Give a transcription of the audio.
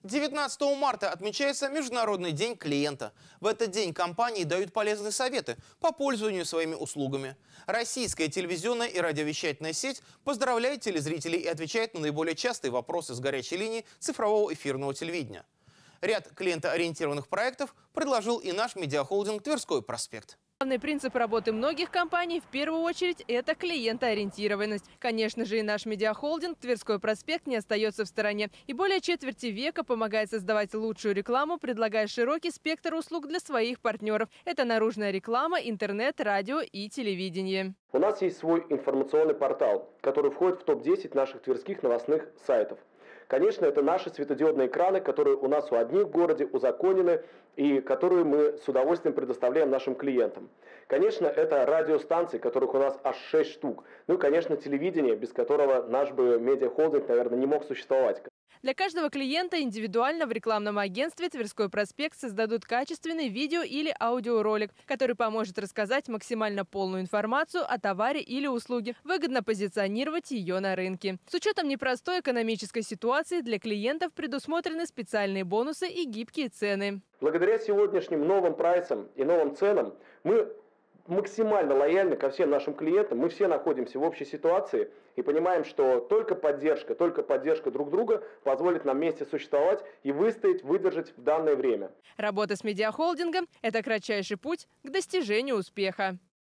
19 марта отмечается Международный день клиента. В этот день компании дают полезные советы по пользованию своими услугами. Российская телевизионная и радиовещательная сеть поздравляет телезрителей и отвечает на наиболее частые вопросы с горячей линии цифрового эфирного телевидения. Ряд клиентоориентированных проектов предложил и наш медиахолдинг «Тверской проспект». Главный принцип работы многих компаний в первую очередь – это клиентоориентированность. Конечно же, и наш медиахолдинг «Тверской проспект» не остается в стороне. И более четверти века помогает создавать лучшую рекламу, предлагая широкий спектр услуг для своих партнеров. Это наружная реклама, интернет, радио и телевидение. У нас есть свой информационный портал, который входит в топ-10 наших тверских новостных сайтов. Конечно, это наши светодиодные экраны, которые у нас у одних в городе узаконены и которые мы с удовольствием предоставляем нашим клиентам. Конечно, это радиостанции, которых у нас аж 6 штук. Ну и, конечно, телевидение, без которого наш бы медиахолдинг, наверное, не мог существовать. Для каждого клиента индивидуально в рекламном агентстве «Тверской проспект» создадут качественный видео- или аудиоролик, который поможет рассказать максимально полную информацию о товаре или услуге, выгодно позиционировать ее на рынке. С учетом непростой экономической ситуации для клиентов предусмотрены специальные бонусы и гибкие цены. Благодаря сегодняшним новым прайсам и новым ценам мы максимально лояльны ко всем нашим клиентам. Мы все находимся в общей ситуации и понимаем, что только поддержка друг друга позволит нам вместе существовать и выстоять, выдержать в данное время. Работа с медиахолдингом – это кратчайший путь к достижению успеха.